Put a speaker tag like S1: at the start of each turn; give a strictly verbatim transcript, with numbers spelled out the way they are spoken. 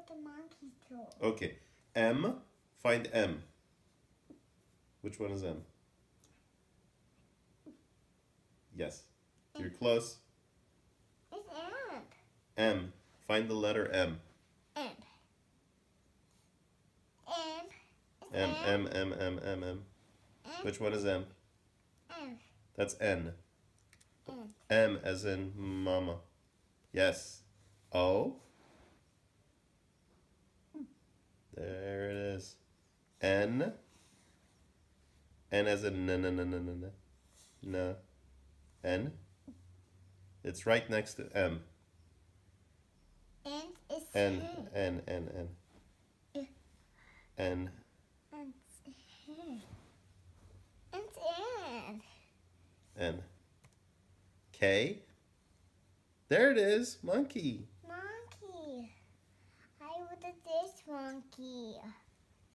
S1: the monkey too.
S2: Okay. M. Find M. Which one is M? Yes. You're close.
S1: It's M.
S2: M. Find the letter M.
S1: M. M. It's
S2: M, M, M, M, M, M.
S1: M.
S2: Which one is M?
S1: M.
S2: That's N.
S1: M.
S2: M as in mama. Yes. O. There it is. N. N as in n, n, n, n, n, n. N. It's right next to M.
S1: N is
S2: N, N, N, N. N.
S1: It's N.
S2: N. K. There it is. Monkey.
S1: Monkey. I would have this monkey.